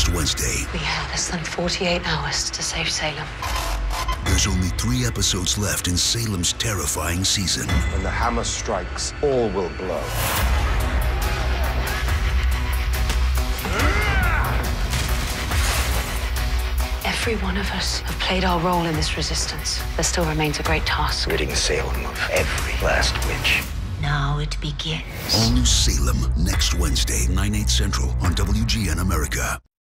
next Wednesday. We have less than 48 hours to save Salem. There's only 3 episodes left in Salem's terrifying season. When the hammer strikes, all will blow. Every one of us have played our role in this resistance. There still remains a great task. Ridding Salem of every last witch. Now it begins. All new Salem next Wednesday, 9/8 Central on WGN America.